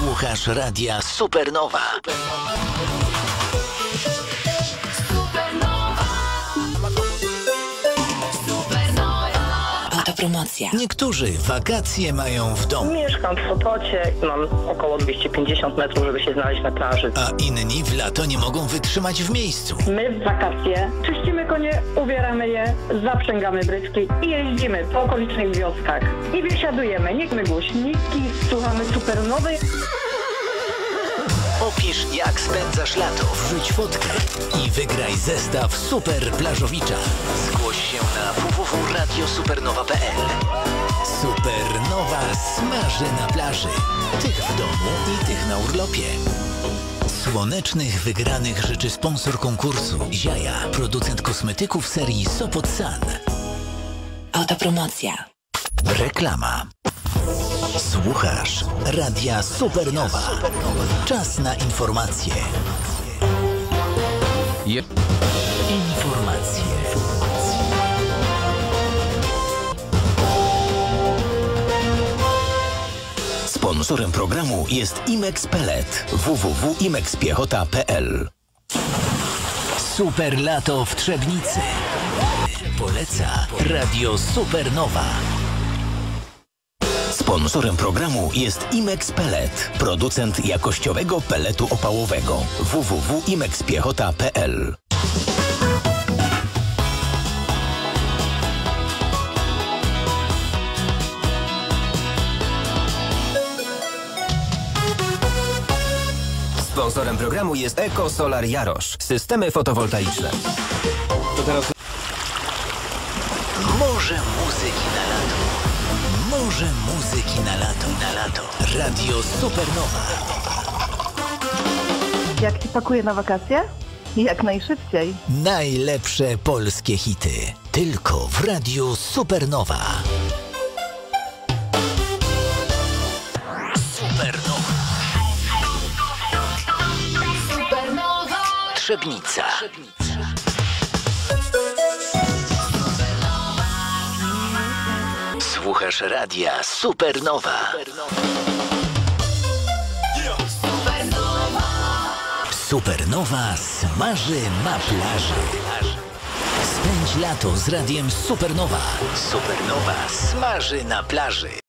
Słuchasz radia Supernowa. Autopromocja. Niektórzy wakacje mają w domu. Mieszkam w Sopocie, mam około 250 metrów, żeby się znaleźć na plaży. A inni w lato nie mogą wytrzymać w miejscu. My w wakacje czyścimy konie, ubieramy je, zaprzęgamy bryczki i jeździmy po okolicznych wioskach. I wysiadujemy, niechmy głośniki, słuchamy Supernowej. Opisz, jak spędzasz lato, wrzuć fotkę i wygraj zestaw Super Plażowicza. Zgłoś się na www.radiosupernowa.pl. Supernowa smaży na plaży. Tych w domu i tych na urlopie. Słonecznych wygranych życzy sponsor konkursu Ziaja, producent kosmetyków serii Sopot Sun. Autopromocja. Reklama. Słuchasz radia Supernowa. Czas na informacje. Informacje. Sponsorem programu jest Imex Pellet. www.imexpiechota.pl. Super lato w Trzebnicy. Poleca Radio Supernowa. Sponsorem programu jest Imex Pellet, producent jakościowego pelletu opałowego. www.imexpiechota.pl. Sponsorem programu jest EcoSolar Jarosz. Systemy fotowoltaiczne. To teraz... Morze muzyki na lato. Morze muzyki na lato. Radio Supernowa. Jak ci pakuje na wakacje? Jak najszybciej. Najlepsze polskie hity. Tylko w Radiu Supernowa. Supernowa. Trzebnica. Słuchasz radia Supernowa. Supernowa smaży na plaży. Spędź lato z radiem Supernowa. Supernowa smaży na plaży.